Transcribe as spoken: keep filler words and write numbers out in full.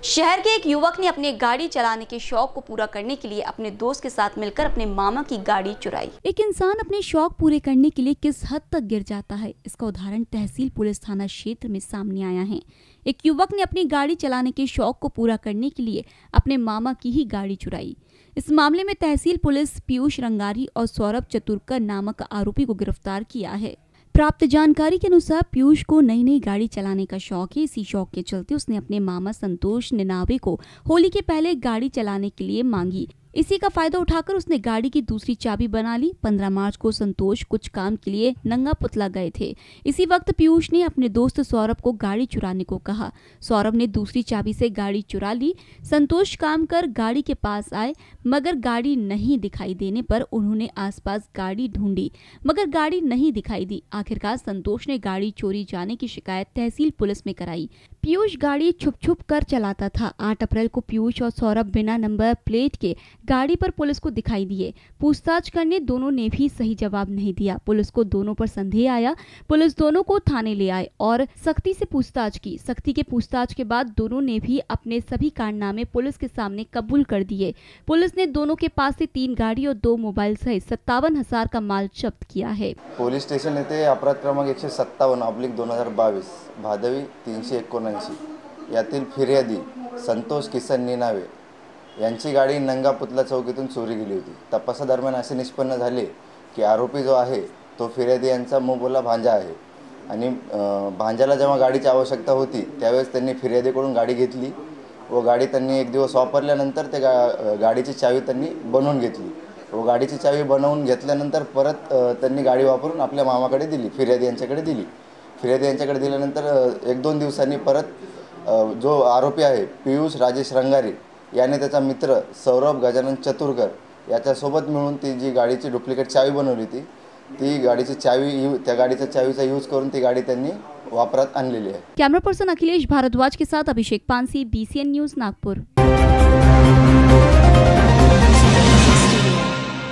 शहर के एक युवक ने अपने गाड़ी चलाने के शौक को पूरा करने के लिए अपने दोस्त के साथ मिलकर अपने मामा की गाड़ी चुराई। एक इंसान अपने शौक पूरे करने के लिए किस हद तक गिर जाता है, इसका उदाहरण तहसील पुलिस थाना क्षेत्र में सामने आया है। एक युवक ने अपनी गाड़ी चलाने के शौक को पूरा करने के लिए अपने मामा की ही गाड़ी चुराई। इस मामले में तहसील पुलिस पीयूष रंगारी और सौरभ चतुरकर नामक आरोपी को गिरफ्तार किया है। प्राप्त जानकारी के अनुसार पीयूष को नई नई गाड़ी चलाने का शौक है। इसी शौक के चलते उसने अपने मामा संतोष निनावे को होली के पहले गाड़ी चलाने के लिए मांगी। इसी का फायदा उठाकर उसने गाड़ी की दूसरी चाबी बना ली। पंद्रह मार्च को संतोष कुछ काम के लिए नंगा पुतला गए थे। इसी वक्त पीयूष ने अपने दोस्त सौरभ को गाड़ी चुराने को कहा। सौरभ ने दूसरी चाबी से गाड़ी चुरा ली। संतोष काम कर गाड़ी के पास आए, मगर गाड़ी नहीं दिखाई देने पर उन्होंने आसपास गाड़ी ढूंढी, मगर गाड़ी नहीं दिखाई दी। आखिरकार संतोष ने गाड़ी चोरी जाने की शिकायत तहसील पुलिस में कराई। पीयूष गाड़ी छुप छुप कर चलाता था। आठ अप्रैल को पीयूष और सौरभ बिना नंबर प्लेट के गाड़ी पर पुलिस को दिखाई दिए। पूछताछ करने दोनों ने भी सही जवाब नहीं दिया। पुलिस को दोनों पर संदेह आया। पुलिस दोनों को थाने ले आए और सख्ती से पूछताछ की। सख्ती के पूछताछ के बाद दोनों ने भी अपने सभी कारनामे पुलिस के सामने कबूल कर दिए। पुलिस ने दोनों के पास से तीन गाड़ी और दो मोबाइल सहित सत्तावन हजार का माल जब्त किया है। पोलीस स्टेशन येथे अपराध क्रमांक एकशे सत्तावन्न ऑब्लिक दोन हजार बावीस भादवी तीनशे एकोणऐंशी यातील फिर्यादी संतोष किसन निनावे यांची गाडी नंगा पुतला चौकीतून चोरी गेली होती। तपासादरम्यान असे निष्पन्न झाले की आरोपी जो आहे तो फिर्यादी यांचा मोबोला भांजा आहे आणि भांजाला जेव्हा गाडीची आवश्यकता होती त्यावेळेस त्यांनी फिर्यादीकडून गाडी घेतली व गाडी त्यांनी एक दिवस वापरल्यानंतर ते गा गाडीची चावी त्यांनी बनवून घेतली व गाडीची चावी बनवून घेतल्यानंतर परत त्यांनी गाडी वापरून आपल्या मामाकडे दिली, फिर्यादी यांच्याकडे दिली। फिर्यादी यांच्याकडे दिल्यानंतर एक दोन दिवसांनी परत जो आरोपी आहे पीयूष राजेश रंगारी याने त्याचा मित्र सौरभ गजानन चतुरकर याच्यासोबत मिळून ती जी गाडीची डुप्लिकेट चावी बनवली ती ती गाडीची चावी त्या गाडीच्या चावीचा यूज करून ती गाडी त्यांनी वापरात आणलेली आहे। कैमरा पर्सन अखिलेश भारद्वाज के साथ Abhishek Pansi, B C N news Nagpur.